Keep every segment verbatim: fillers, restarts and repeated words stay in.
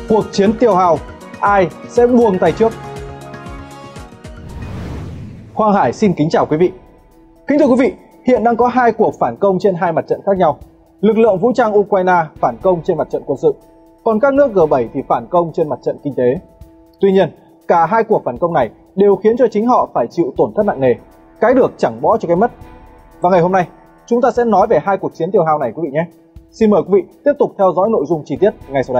Cuộc chiến tiêu hao, ai sẽ buông tay trước? Quang Hải xin kính chào quý vị. Kính thưa quý vị, hiện đang có hai cuộc phản công trên hai mặt trận khác nhau. Lực lượng vũ trang Ukraine phản công trên mặt trận quân sự, còn các nước G bảy thì phản công trên mặt trận kinh tế. Tuy nhiên, cả hai cuộc phản công này đều khiến cho chính họ phải chịu tổn thất nặng nề, cái được chẳng bỏ cho cái mất. Và ngày hôm nay, chúng ta sẽ nói về hai cuộc chiến tiêu hao này quý vị nhé. Xin mời quý vị tiếp tục theo dõi nội dung chi tiết ngay sau đây.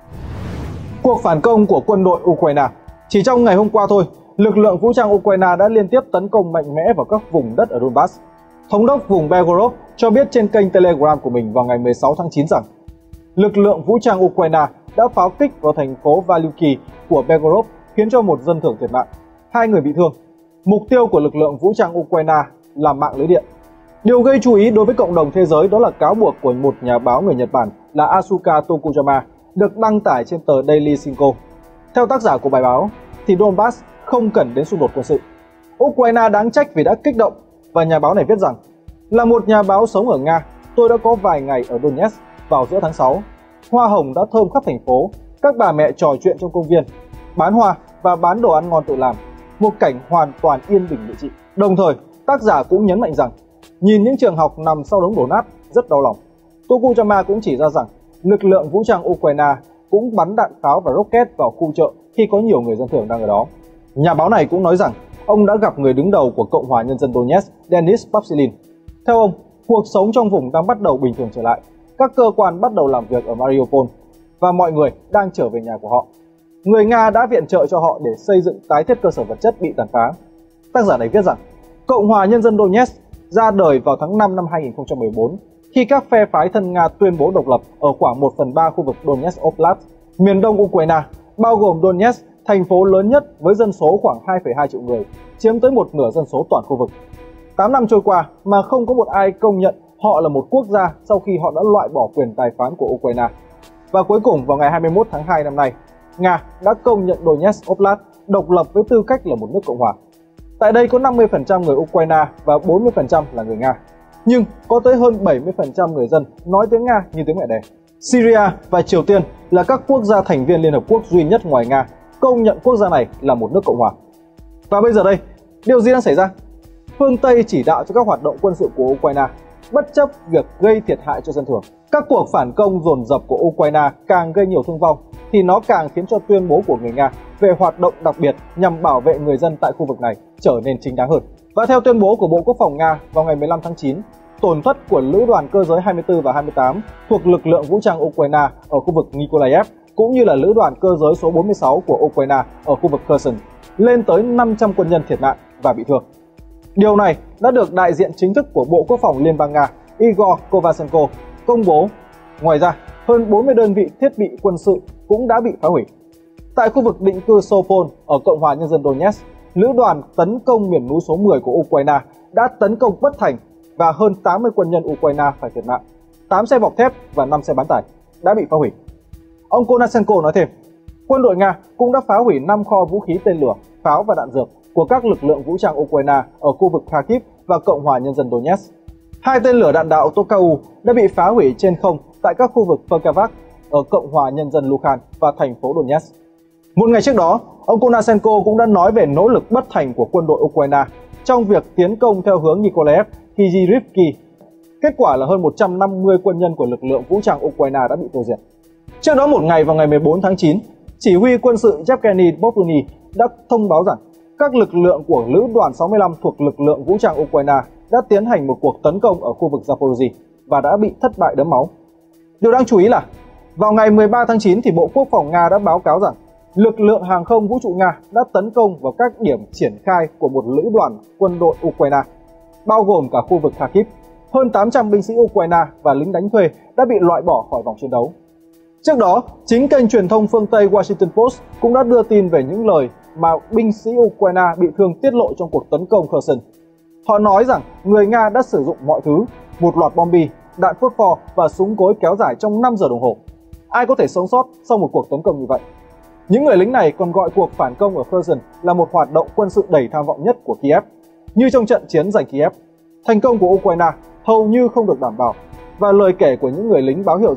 Cuộc phản công của quân đội Ukraine. Chỉ trong ngày hôm qua thôi, lực lượng vũ trang Ukraine đã liên tiếp tấn công mạnh mẽ vào các vùng đất ở Donbass. Thống đốc vùng Belgorod cho biết trên kênh Telegram của mình vào ngày mười sáu tháng chín rằng lực lượng vũ trang Ukraine đã pháo kích vào thành phố Valiuki của Belgorod khiến cho một dân thường thiệt mạng, hai người bị thương. Mục tiêu của lực lượng vũ trang Ukraine là mạng lưới điện. Điều gây chú ý đối với cộng đồng thế giới đó là cáo buộc của một nhà báo người Nhật Bản là Asuka Tokuyama được đăng tải trên tờ Daily Sinko. Theo tác giả của bài báo, thì Donbass không cần đến xung đột quân sự. Ukraine đáng trách vì đã kích động, và nhà báo này viết rằng là một nhà báo sống ở Nga, tôi đã có vài ngày ở Donetsk vào giữa tháng sáu. Hoa hồng đã thơm khắp thành phố, các bà mẹ trò chuyện trong công viên, bán hoa và bán đồ ăn ngon tự làm. Một cảnh hoàn toàn yên bình địa trị. Đồng thời, tác giả cũng nhấn mạnh rằng nhìn những trường học nằm sau đống đổ nát rất đau lòng. Tokuyama cũng chỉ ra rằng lực lượng vũ trang Ukraine cũng bắn đạn pháo và rocket vào khu chợ khi có nhiều người dân thường đang ở đó. Nhà báo này cũng nói rằng ông đã gặp người đứng đầu của Cộng hòa Nhân dân Donetsk, Denis Papsilin. Theo ông, cuộc sống trong vùng đang bắt đầu bình thường trở lại. Các cơ quan bắt đầu làm việc ở Mariupol và mọi người đang trở về nhà của họ. Người Nga đã viện trợ cho họ để xây dựng tái thiết cơ sở vật chất bị tàn phá. Tác giả này viết rằng Cộng hòa Nhân dân Donetsk ra đời vào tháng năm năm hai nghìn không trăm mười bốn khi các phe phái thân Nga tuyên bố độc lập ở khoảng một phần ba khu vực Donetsk Oblast, miền đông Ukraine, bao gồm Donetsk, thành phố lớn nhất với dân số khoảng hai phẩy hai triệu người, chiếm tới một nửa dân số toàn khu vực. tám năm trôi qua mà không có một ai công nhận họ là một quốc gia sau khi họ đã loại bỏ quyền tài phán của Ukraine. Và cuối cùng vào ngày hai mươi mốt tháng hai năm nay, Nga đã công nhận Donetsk Oblast độc lập với tư cách là một nước cộng hòa. Tại đây có năm mươi phần trăm người Ukraine và bốn mươi phần trăm là người Nga. Nhưng có tới hơn bảy mươi phần trăm người dân nói tiếng Nga như tiếng mẹ đẻ. Syria và Triều Tiên là các quốc gia thành viên Liên Hợp Quốc duy nhất ngoài Nga công nhận quốc gia này là một nước cộng hòa. Và bây giờ đây, điều gì đang xảy ra? Phương Tây chỉ đạo cho các hoạt động quân sự của Ukraine, bất chấp việc gây thiệt hại cho dân thường. Các cuộc phản công dồn dập của Ukraine càng gây nhiều thương vong, thì nó càng khiến cho tuyên bố của người Nga về hoạt động đặc biệt nhằm bảo vệ người dân tại khu vực này trở nên chính đáng hơn. Và theo tuyên bố của Bộ Quốc phòng Nga vào ngày mười lăm tháng chín, tổn thất của Lữ đoàn Cơ giới hai mươi tư và hai mươi tám thuộc lực lượng vũ trang Ukraine ở khu vực Mykolaiv cũng như là Lữ đoàn Cơ giới số bốn mươi sáu của Ukraine ở khu vực Kherson lên tới năm trăm quân nhân thiệt mạng và bị thương. Điều này đã được đại diện chính thức của Bộ Quốc phòng Liên bang Nga Igor Kovasenko công bố. Ngoài ra, hơn bốn mươi đơn vị thiết bị quân sự cũng đã bị phá hủy. Tại khu vực định cư Sopol ở Cộng hòa Nhân dân Donetsk, Lữ đoàn tấn công miền núi số mười của Ukraine đã tấn công bất thành và hơn tám mươi quân nhân Ukraine phải thiệt mạng. tám xe bọc thép và năm xe bán tải đã bị phá hủy. Ông Konashenko nói thêm, quân đội Nga cũng đã phá hủy năm kho vũ khí tên lửa, pháo và đạn dược của các lực lượng vũ trang Ukraine ở khu vực Kharkiv và Cộng hòa Nhân dân Donetsk. Hai tên lửa đạn đạo Tokayu đã bị phá hủy trên không tại các khu vực Perkavak ở Cộng hòa Nhân dân Luhansk và thành phố Donetsk. Một ngày trước đó, ông Konashenko cũng đã nói về nỗ lực bất thành của quân đội Ukraine trong việc tiến công theo hướng Mykolaiv, Kizirivki. Kết quả là hơn một trăm năm mươi quân nhân của lực lượng vũ trang Ukraine đã bị tiêu diệt. Trước đó một ngày vào ngày mười bốn tháng chín, chỉ huy quân sự Yevgeny Bobruni đã thông báo rằng các lực lượng của Lữ đoàn sáu mươi lăm thuộc lực lượng vũ trang Ukraine đã tiến hành một cuộc tấn công ở khu vực Zaporozhye và đã bị thất bại đẫm máu. Điều đáng chú ý là vào ngày mười ba tháng chín thì Bộ Quốc phòng Nga đã báo cáo rằng lực lượng hàng không vũ trụ Nga đã tấn công vào các điểm triển khai của một lữ đoàn quân đội Ukraine, bao gồm cả khu vực Kharkiv. Hơn tám trăm binh sĩ Ukraine và lính đánh thuê đã bị loại bỏ khỏi vòng chiến đấu. Trước đó, chính kênh truyền thông phương Tây Washington Post cũng đã đưa tin về những lời mà binh sĩ Ukraine bị thương tiết lộ trong cuộc tấn công Kherson. Họ nói rằng người Nga đã sử dụng mọi thứ, một loạt bom bi, đạn phốt pho và súng cối kéo dài trong năm giờ đồng hồ. Ai có thể sống sót sau một cuộc tấn công như vậy? Những người lính này còn gọi cuộc phản công ở Kherson là một hoạt động quân sự đầy tham vọng nhất của Kiev. Như trong trận chiến giành Kiev, thành công của Ukraine hầu như không được đảm bảo, và lời kể của những người lính báo hiệu rằng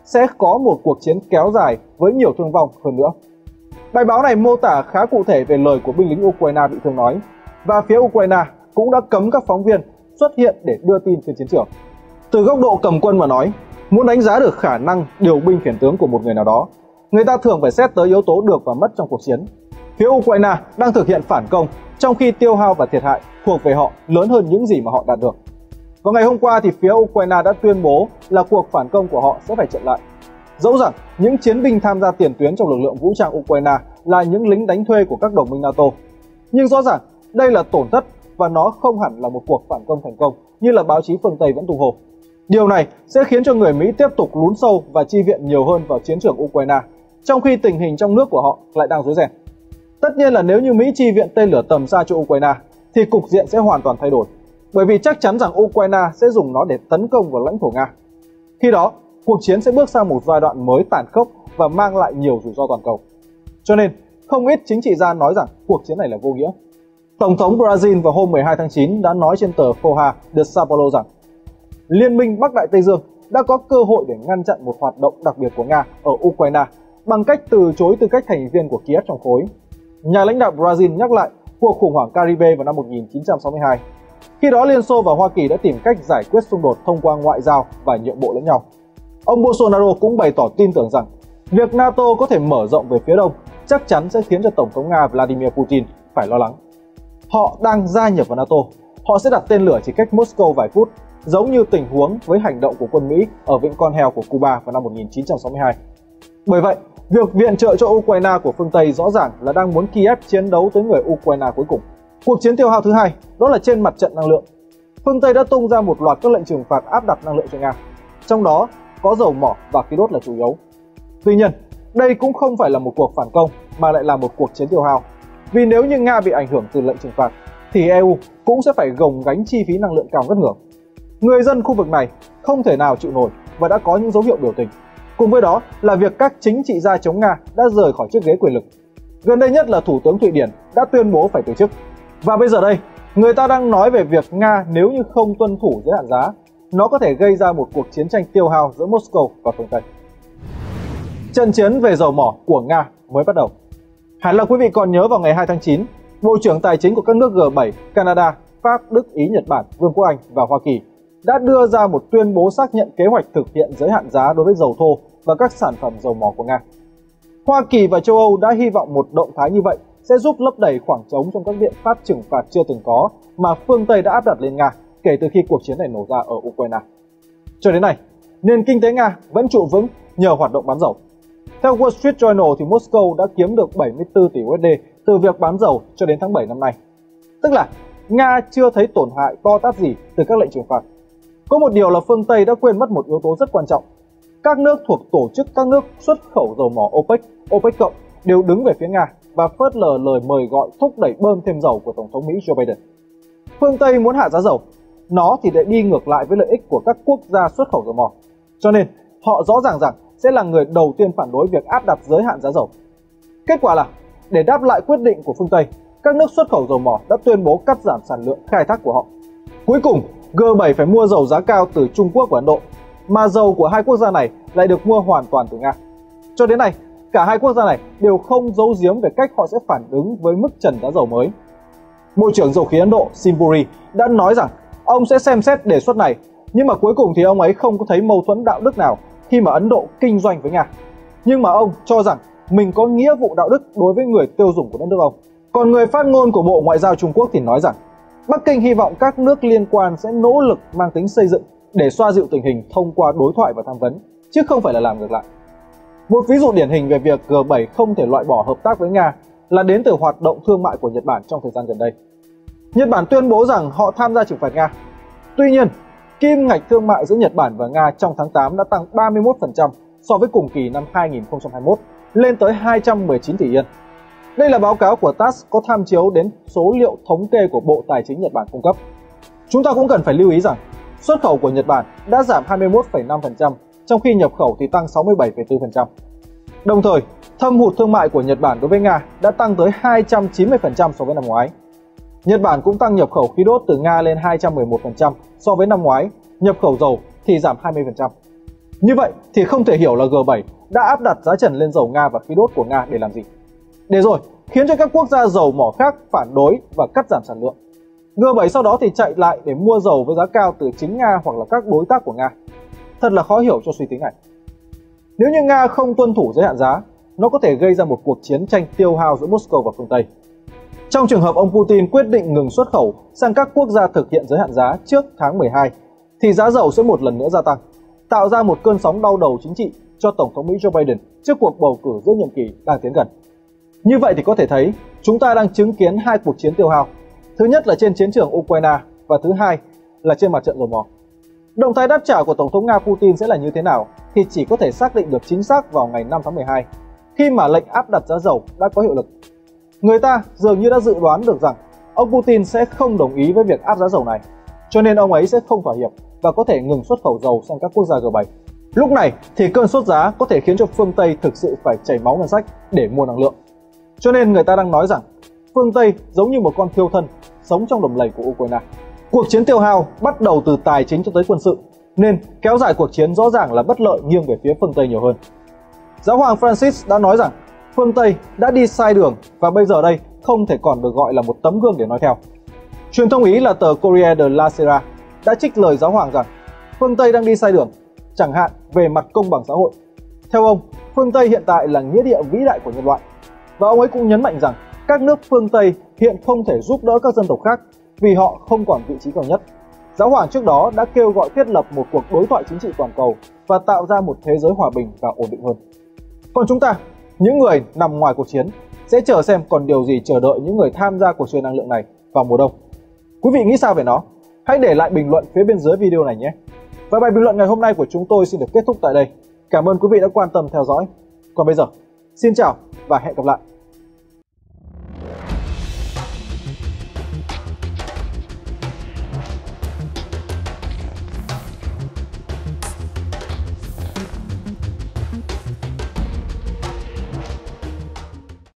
sẽ có một cuộc chiến kéo dài với nhiều thương vong hơn nữa. Bài báo này mô tả khá cụ thể về lời của binh lính Ukraine bị thương nói, và phía Ukraine cũng đã cấm các phóng viên xuất hiện để đưa tin trên chiến trường. Từ góc độ cầm quân mà nói, muốn đánh giá được khả năng điều binh khiển tướng của một người nào đó, người ta thường phải xét tới yếu tố được và mất trong cuộc chiến. Phía Ukraine đang thực hiện phản công, trong khi tiêu hao và thiệt hại thuộc về họ lớn hơn những gì mà họ đạt được. Vào ngày hôm qua thì phía Ukraine đã tuyên bố là cuộc phản công của họ sẽ phải chậm lại. Dẫu rằng những chiến binh tham gia tiền tuyến trong lực lượng vũ trang Ukraine là những lính đánh thuê của các đồng minh NATO, nhưng rõ ràng đây là tổn thất và nó không hẳn là một cuộc phản công thành công như là báo chí phương Tây vẫn tung hô. Điều này sẽ khiến cho người Mỹ tiếp tục lún sâu và chi viện nhiều hơn vào chiến trường Ukraine, trong khi tình hình trong nước của họ lại đang rối ren. Tất nhiên là nếu như Mỹ chi viện tên lửa tầm xa cho Ukraine thì cục diện sẽ hoàn toàn thay đổi, bởi vì chắc chắn rằng Ukraine sẽ dùng nó để tấn công vào lãnh thổ Nga. Khi đó, cuộc chiến sẽ bước sang một giai đoạn mới tàn khốc và mang lại nhiều rủi ro toàn cầu. Cho nên, không ít chính trị gia nói rằng cuộc chiến này là vô nghĩa. Tổng thống Brazil vào hôm mười hai tháng chín đã nói trên tờ Folha de Sao Paulo rằng Liên minh Bắc Đại Tây Dương đã có cơ hội để ngăn chặn một hoạt động đặc biệt của Nga ở Ukraine bằng cách từ chối tư cách thành viên của Kiev trong khối. Nhà lãnh đạo Brazil nhắc lại cuộc khủng hoảng Caribe vào năm một nghìn chín trăm sáu mươi hai. Khi đó Liên Xô và Hoa Kỳ đã tìm cách giải quyết xung đột thông qua ngoại giao và nhượng bộ lẫn nhau. Ông Bolsonaro cũng bày tỏ tin tưởng rằng việc NATO có thể mở rộng về phía đông chắc chắn sẽ khiến cho Tổng thống Nga Vladimir Putin phải lo lắng. Họ đang gia nhập vào NATO, họ sẽ đặt tên lửa chỉ cách Moscow vài phút, giống như tình huống với hành động của quân Mỹ ở vịnh Con Heo của Cuba vào năm một nghìn chín trăm sáu mươi hai. Bởi vậy, việc viện trợ cho Ukraine của phương Tây rõ ràng là đang muốn Kiev chiến đấu tới người Ukraine cuối cùng. Cuộc chiến tiêu hao thứ hai đó là trên mặt trận năng lượng. Phương Tây đã tung ra một loạt các lệnh trừng phạt áp đặt năng lượng cho Nga, trong đó có dầu mỏ và khí đốt là chủ yếu. Tuy nhiên, đây cũng không phải là một cuộc phản công mà lại là một cuộc chiến tiêu hao. Vì nếu như Nga bị ảnh hưởng từ lệnh trừng phạt thì e u cũng sẽ phải gồng gánh chi phí năng lượng cao ngất ngưởng. Người dân khu vực này không thể nào chịu nổi và đã có những dấu hiệu biểu tình. Cùng với đó là việc các chính trị gia chống Nga đã rời khỏi chiếc ghế quyền lực. Gần đây nhất là Thủ tướng Thụy Điển đã tuyên bố phải từ chức. Và bây giờ đây, người ta đang nói về việc Nga nếu như không tuân thủ giới hạn giá, nó có thể gây ra một cuộc chiến tranh tiêu hao giữa Moscow và phương Tây. Trận chiến về dầu mỏ của Nga mới bắt đầu. Hẳn là quý vị còn nhớ vào ngày hai tháng chín, Bộ trưởng Tài chính của các nước G bảy, Canada, Pháp, Đức, Ý, Nhật Bản, Vương quốc Anh và Hoa Kỳ đã đưa ra một tuyên bố xác nhận kế hoạch thực hiện giới hạn giá đối với dầu thô và các sản phẩm dầu mỏ của Nga. Hoa Kỳ và châu Âu đã hy vọng một động thái như vậy sẽ giúp lấp đầy khoảng trống trong các biện pháp trừng phạt chưa từng có mà phương Tây đã áp đặt lên Nga kể từ khi cuộc chiến này nổ ra ở Ukraine. Cho đến nay, nền kinh tế Nga vẫn trụ vững nhờ hoạt động bán dầu. Theo Wall Street Journal thì Moscow đã kiếm được bảy mươi tư tỷ u ét đê từ việc bán dầu cho đến tháng bảy năm nay. Tức là Nga chưa thấy tổn hại to tát gì từ các lệnh trừng phạt. Có một điều là phương Tây đã quên mất một yếu tố rất quan trọng. Các nước thuộc tổ chức các nước xuất khẩu dầu mỏ OPEC, OPEC cộng đều đứng về phía Nga và phớt lờ lời mời gọi thúc đẩy bơm thêm dầu của Tổng thống Mỹ Joe Biden. Phương Tây muốn hạ giá dầu, nó thì lại đi ngược lại với lợi ích của các quốc gia xuất khẩu dầu mỏ. Cho nên họ rõ ràng rằng sẽ là người đầu tiên phản đối việc áp đặt giới hạn giá dầu. Kết quả là, để đáp lại quyết định của phương Tây, các nước xuất khẩu dầu mỏ đã tuyên bố cắt giảm sản lượng khai thác của họ. Cuối cùng, G bảy phải mua dầu giá cao từ Trung Quốc và Ấn Độ, mà dầu của hai quốc gia này lại được mua hoàn toàn từ Nga. Cho đến nay, cả hai quốc gia này đều không giấu giếm về cách họ sẽ phản ứng với mức trần giá dầu mới. Bộ trưởng Dầu khí Ấn Độ Sim Puri đã nói rằng ông sẽ xem xét đề xuất này, nhưng mà cuối cùng thì ông ấy không có thấy mâu thuẫn đạo đức nào khi mà Ấn Độ kinh doanh với Nga. Nhưng mà ông cho rằng mình có nghĩa vụ đạo đức đối với người tiêu dùng của đất nước ông. Còn người phát ngôn của Bộ Ngoại giao Trung Quốc thì nói rằng Bắc Kinh hy vọng các nước liên quan sẽ nỗ lực mang tính xây dựng để xoa dịu tình hình thông qua đối thoại và tham vấn, chứ không phải là làm ngược lại. Một ví dụ điển hình về việc G bảy không thể loại bỏ hợp tác với Nga là đến từ hoạt động thương mại của Nhật Bản trong thời gian gần đây. Nhật Bản tuyên bố rằng họ tham gia trừng phạt Nga. Tuy nhiên, kim ngạch thương mại giữa Nhật Bản và Nga trong tháng tám đã tăng ba mươi mốt phần trăm so với cùng kỳ năm hai nghìn không trăm hai mươi mốt, lên tới hai trăm mười chín tỷ yên. Đây là báo cáo của tát ét có tham chiếu đến số liệu thống kê của Bộ Tài chính Nhật Bản cung cấp. Chúng ta cũng cần phải lưu ý rằng xuất khẩu của Nhật Bản đã giảm hai mươi mốt phẩy năm phần trăm, trong khi nhập khẩu thì tăng sáu mươi bảy phẩy bốn phần trăm. Đồng thời, thâm hụt thương mại của Nhật Bản đối với Nga đã tăng tới hai trăm chín mươi phần trăm so với năm ngoái. Nhật Bản cũng tăng nhập khẩu khí đốt từ Nga lên hai trăm mười một phần trăm so với năm ngoái, nhập khẩu dầu thì giảm hai mươi phần trăm. Như vậy thì không thể hiểu là G bảy đã áp đặt giá trần lên dầu Nga và khí đốt của Nga để làm gì. Để rồi khiến cho các quốc gia dầu mỏ khác phản đối và cắt giảm sản lượng. G bảy sau đó thì chạy lại để mua dầu với giá cao từ chính Nga hoặc là các đối tác của Nga. Thật là khó hiểu cho suy tính này. Nếu như Nga không tuân thủ giới hạn giá, nó có thể gây ra một cuộc chiến tranh tiêu hao giữa Moscow và phương Tây. Trong trường hợp ông Putin quyết định ngừng xuất khẩu sang các quốc gia thực hiện giới hạn giá trước tháng mười hai, thì giá dầu sẽ một lần nữa gia tăng, tạo ra một cơn sóng đau đầu chính trị cho Tổng thống Mỹ Joe Biden trước cuộc bầu cử giữa nhiệm kỳ đang tiến gần. Như vậy thì có thể thấy, chúng ta đang chứng kiến hai cuộc chiến tiêu hao. Thứ nhất là trên chiến trường Ukraine và thứ hai là trên mặt trận dầu mỏ. Động thái đáp trả của Tổng thống Nga Putin sẽ là như thế nào thì chỉ có thể xác định được chính xác vào ngày năm tháng mười hai, khi mà lệnh áp đặt giá dầu đã có hiệu lực. Người ta dường như đã dự đoán được rằng ông Putin sẽ không đồng ý với việc áp giá dầu này, cho nên ông ấy sẽ không thỏa hiệp và có thể ngừng xuất khẩu dầu sang các quốc gia G bảy. Lúc này thì cơn sốt giá có thể khiến cho phương Tây thực sự phải chảy máu ngân sách để mua năng lượng. Cho nên người ta đang nói rằng phương Tây giống như một con thiêu thân sống trong đầm lầy của Ukraine. Cuộc chiến tiêu hao bắt đầu từ tài chính cho tới quân sự, nên kéo dài cuộc chiến rõ ràng là bất lợi nghiêng về phía phương Tây nhiều hơn. Giáo hoàng Francis đã nói rằng phương Tây đã đi sai đường và bây giờ đây không thể còn được gọi là một tấm gương để nói theo. Truyền thông Ý là tờ Corriere della Sera đã trích lời giáo hoàng rằng phương Tây đang đi sai đường, chẳng hạn về mặt công bằng xã hội. Theo ông, phương Tây hiện tại là nghĩa địa vĩ đại của nhân loại. Và ông ấy cũng nhấn mạnh rằng các nước phương Tây hiện không thể giúp đỡ các dân tộc khác vì họ không còn vị trí cao nhất. Giáo hoàng trước đó đã kêu gọi thiết lập một cuộc đối thoại chính trị toàn cầu và tạo ra một thế giới hòa bình và ổn định hơn. Còn chúng ta, những người nằm ngoài cuộc chiến, sẽ chờ xem còn điều gì chờ đợi những người tham gia cuộc chơi năng lượng này vào mùa đông. Quý vị nghĩ sao về nó? Hãy để lại bình luận phía bên dưới video này nhé. Và bài bình luận ngày hôm nay của chúng tôi xin được kết thúc tại đây. Cảm ơn quý vị đã quan tâm theo dõi. Còn bây giờ, xin chào và hẹn gặp lại.